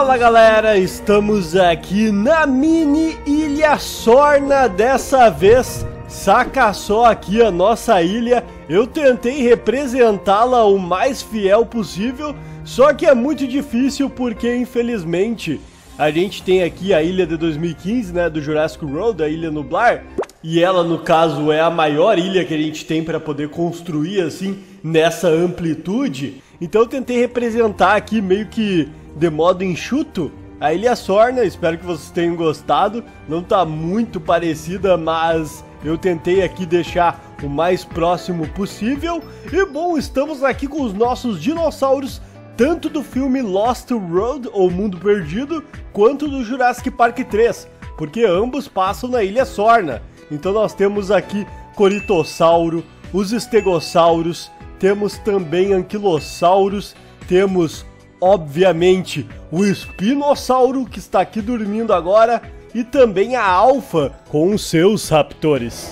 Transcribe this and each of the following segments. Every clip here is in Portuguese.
Fala galera, estamos aqui na mini Ilha Sorna dessa vez. Saca só aqui a nossa ilha, eu tentei representá-la o mais fiel possível, só que é muito difícil porque infelizmente a gente tem aqui a ilha de 2015, né, do Jurassic World, a Ilha Nublar, e ela no caso é a maior ilha que a gente tem para poder construir assim nessa amplitude. Então eu tentei representar aqui meio que de modo enxuto a Ilha Sorna, espero que vocês tenham gostado. Não tá muito parecida, mas eu tentei aqui deixar o mais próximo possível. E bom, estamos aqui com os nossos dinossauros, tanto do filme Lost World, ou Mundo Perdido, quanto do Jurassic Park 3, porque ambos passam na Ilha Sorna. Então nós temos aqui Coritossauro, os Stegossauros, temos também Anquilossauros, temos obviamente o Espinossauro que está aqui dormindo agora e também a Alfa com os seus raptores.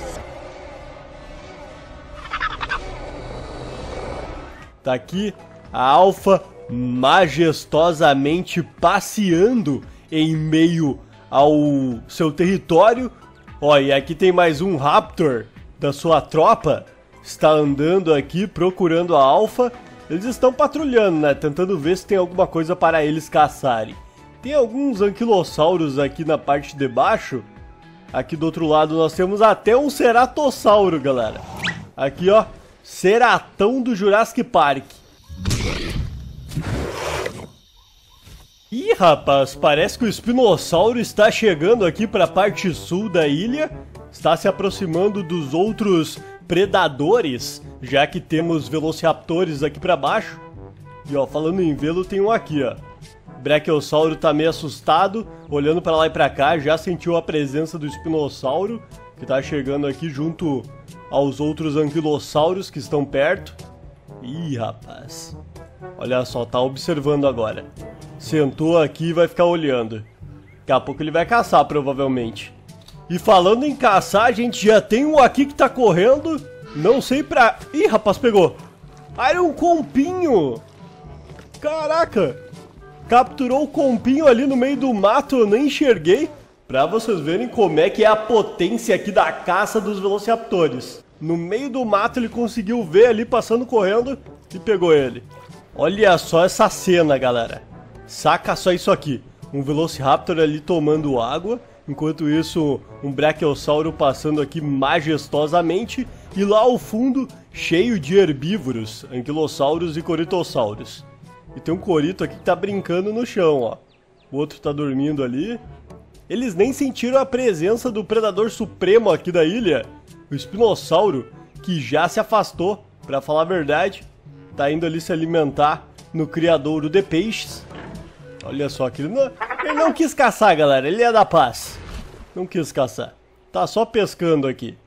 Tá aqui a Alfa majestosamente passeando em meio ao seu território. Ó, e aqui tem mais um Raptor da sua tropa, está andando aqui procurando a Alfa. Eles estão patrulhando, né, tentando ver se tem alguma coisa para eles caçarem. Tem alguns anquilossauros aqui na parte de baixo. Aqui do outro lado nós temos até um ceratossauro, galera. Aqui, ó, ceratão do Jurassic Park. Ih, rapaz, parece que o espinossauro está chegando aqui para a parte sul da ilha. Está se aproximando dos outros predadores, já que temos velociraptores aqui para baixo. E ó, falando em velo, tem um aqui, ó. O Brachiosauro tá meio assustado, olhando para lá e para cá, já sentiu a presença do espinossauro, que tá chegando aqui junto aos outros anquilossauros que estão perto. Ih, rapaz. Olha só, tá observando agora. Sentou aqui e vai ficar olhando. Daqui a pouco ele vai caçar, provavelmente. E falando em caçar, a gente já tem um aqui que tá correndo. Não sei pra... Ih, rapaz, pegou. Ah, era um compinho. Caraca. Capturou o compinho ali no meio do mato, eu nem enxerguei. Pra vocês verem como é que é a potência aqui da caça dos velociraptores. No meio do mato ele conseguiu ver ali, passando correndo, e pegou ele. Olha só essa cena, galera. Saca só isso aqui. Um velociraptor ali tomando água. Enquanto isso, um brachiosauro passando aqui majestosamente. E lá ao fundo, cheio de herbívoros, anquilossauros e coritossauros. E tem um corito aqui que tá brincando no chão, ó. O outro tá dormindo ali. Eles nem sentiram a presença do predador supremo aqui da ilha. O espinossauro, que já se afastou, pra falar a verdade. Tá indo ali se alimentar no criadouro de peixes. Olha só que ele não quis caçar, galera. Ele é da paz. Não quis caçar. Tá só pescando aqui.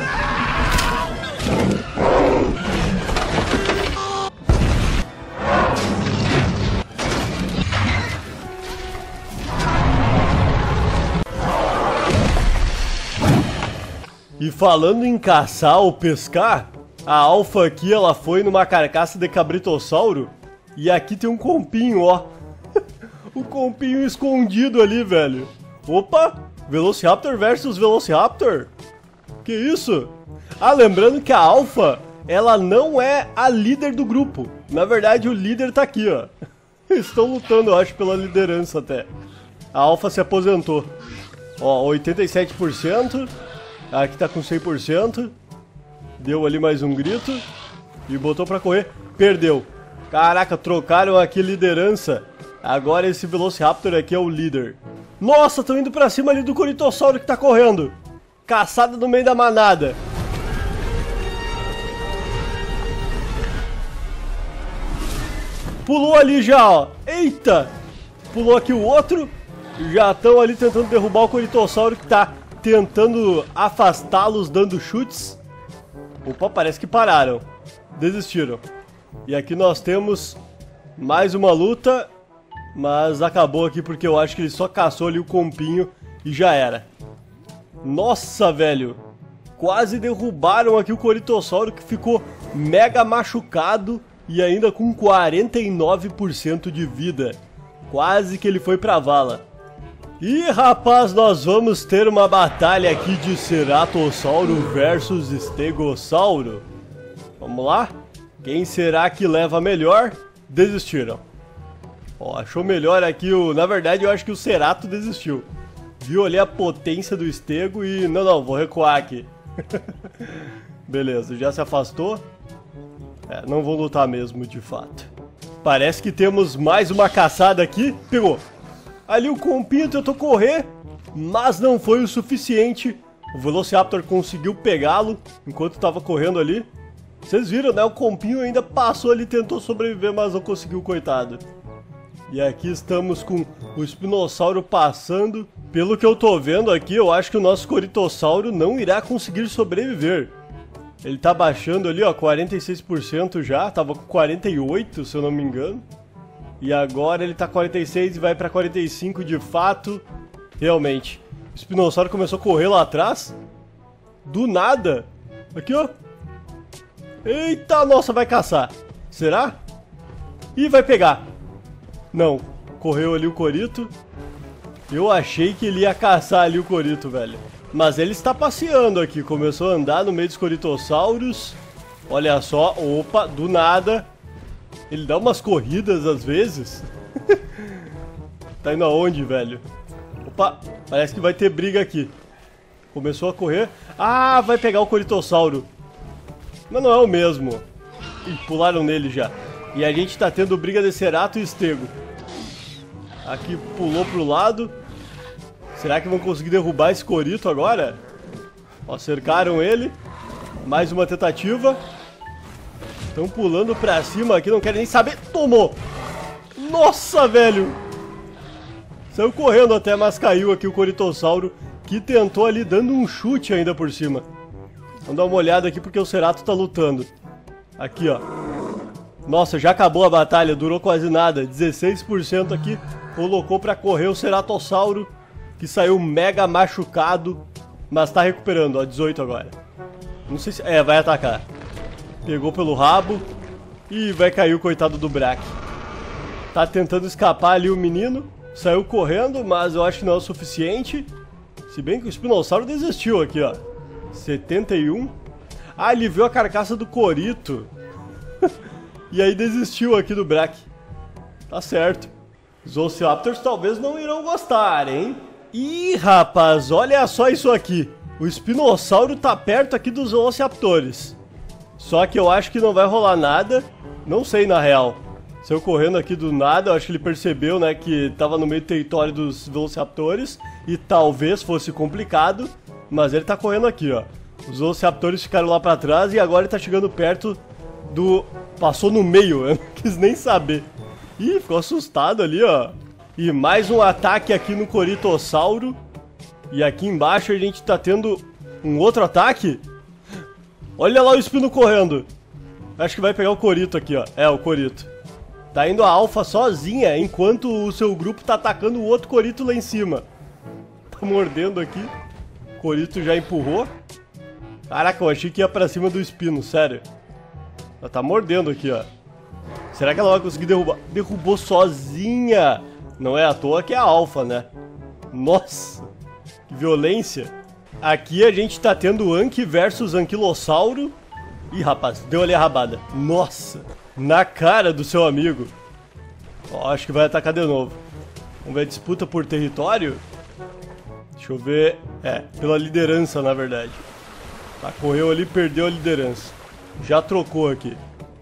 E falando em caçar ou pescar, a Alfa aqui, ela foi numa carcaça de cabritossauro. E aqui tem um compinho, ó. O compinho escondido ali, velho. Opa! Velociraptor versus Velociraptor? Que isso? Ah, lembrando que a Alfa, ela não é a líder do grupo. Na verdade, o líder tá aqui, ó. Estão lutando, eu acho, pela liderança até. A Alfa se aposentou. Ó, 87%. Aqui tá com 100%. Deu ali mais um grito. E botou pra correr. Perdeu. Caraca, trocaram aqui liderança. Agora esse Velociraptor aqui é o líder. Nossa, estão indo pra cima ali do Coritossauro que tá correndo. Caçada no meio da manada. Pulou ali já, ó. Eita! Pulou aqui o outro. Já estão ali tentando derrubar o Coritossauro que tá tentando afastá-los, dando chutes. Opa, parece que pararam. Desistiram. E aqui nós temos mais uma luta. Mas acabou aqui porque eu acho que ele só caçou ali o compinho e já era. Nossa, velho. Quase derrubaram aqui o Coritossauro que ficou mega machucado e ainda com 49% de vida. Quase que ele foi pra vala. E rapaz, nós vamos ter uma batalha aqui de Ceratossauro versus Stegossauro. Vamos lá? Quem será que leva melhor? Desistiram. Ó, achou melhor aqui o... Na verdade, eu acho que o Cerato desistiu. Viu ali a potência do Stego e... Não, vou recuar aqui. Beleza, já se afastou. Não vou lutar mesmo, de fato. Parece que temos mais uma caçada aqui. Pegou. Ali o compinho tentou correr, mas não foi o suficiente. O Velociraptor conseguiu pegá-lo enquanto estava correndo ali. Vocês viram, né? O compinho ainda passou ali, tentou sobreviver, mas não conseguiu, coitado. E aqui estamos com o Espinossauro passando. Pelo que eu tô vendo aqui, eu acho que o nosso Coritossauro não irá conseguir sobreviver. Ele tá baixando ali, ó, 46% já. Tava com 48%, se eu não me engano. E agora ele tá 46 e vai pra 45 de fato. Realmente. O Espinossauro começou a correr lá atrás. Do nada. Aqui, ó. Eita, nossa, vai caçar. Será? Ih, vai pegar. Não. Correu ali o Corito. Eu achei que ele ia caçar ali o Corito, velho. Mas ele está passeando aqui. Começou a andar no meio dos Coritossauros. Olha só. Opa, do nada. Ele dá umas corridas às vezes. Tá indo aonde, velho? Opa, parece que vai ter briga aqui. Começou a correr. Ah, vai pegar o Coritossauro. Mas não é o mesmo. Ih, pularam nele já. E a gente tá tendo briga de Cerato e Stego. Aqui pulou pro lado. Será que vão conseguir derrubar esse Corito agora? Ó, cercaram ele. Mais uma tentativa. Estão pulando pra cima aqui, não querem nem saber. Tomou! Nossa, velho! Saiu correndo até, mas caiu aqui o Coritossauro, que tentou ali dando um chute ainda por cima. Vamos dar uma olhada aqui porque o Cerato tá lutando. Aqui, ó. Nossa, já acabou a batalha, durou quase nada. 16% aqui, colocou pra correr o Ceratossauro, que saiu mega machucado, mas tá recuperando, ó, 18 agora. Não sei se... vai atacar. Pegou pelo rabo e vai cair o coitado do Brack. Tá tentando escapar ali o menino. Saiu correndo, mas eu acho que não é o suficiente. Se bem que o Espinossauro desistiu aqui, ó. 71. Ah, ele viu a carcaça do Corito. E aí desistiu aqui do Brack. Tá certo. Os Velociraptors talvez não irão gostar, hein? Ih, rapaz, olha só isso aqui. O Espinossauro tá perto aqui dos Velociraptors. Só que eu acho que não vai rolar nada. Não sei, na real. Saiu correndo aqui do nada. Eu acho que ele percebeu, né, que tava no meio do território dos Velociraptors. E talvez fosse complicado. Mas ele tá correndo aqui, ó. Os Velociraptors ficaram lá pra trás. E agora ele tá chegando perto do... Passou no meio, eu não quis nem saber. Ih, ficou assustado ali, ó. E mais um ataque aqui no Coritossauro. E aqui embaixo a gente tá tendo um outro ataque. Olha lá o Espino correndo. Acho que vai pegar o Corito aqui, ó. É, o Corito. Tá indo a Alpha sozinha, enquanto o seu grupo tá atacando o outro Corito lá em cima. Tá mordendo aqui. O Corito já empurrou. Caraca, eu achei que ia pra cima do Espino, sério. Ela tá mordendo aqui, ó. Será que ela vai conseguir derrubar? Derrubou sozinha. Não é à toa que é a Alpha, né? Nossa, que violência. Aqui a gente tá tendo Anki versus Anquilossauro. Ih, rapaz, deu ali a rabada. Nossa, na cara do seu amigo. Ó, acho que vai atacar de novo. Vamos ver a disputa por território. Deixa eu ver. Pela liderança, na verdade. Tá, correu ali, perdeu a liderança. Já trocou aqui.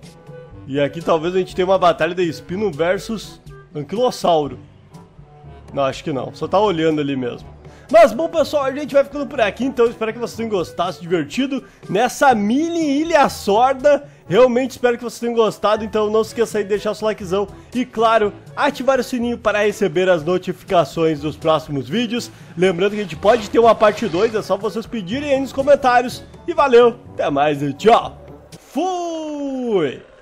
E aqui talvez a gente tenha uma batalha de Espino versus Anquilossauro. Não, acho que não. Só tá olhando ali mesmo. Mas bom, pessoal, a gente vai ficando por aqui, então espero que vocês tenham gostado, se divertido nessa mini ilha sorda. Realmente espero que vocês tenham gostado, então não se esqueça aí de deixar o seu likezão e, claro, ativar o sininho para receber as notificações dos próximos vídeos. Lembrando que a gente pode ter uma parte 2, é só vocês pedirem aí nos comentários. E valeu, até mais e tchau! Fui!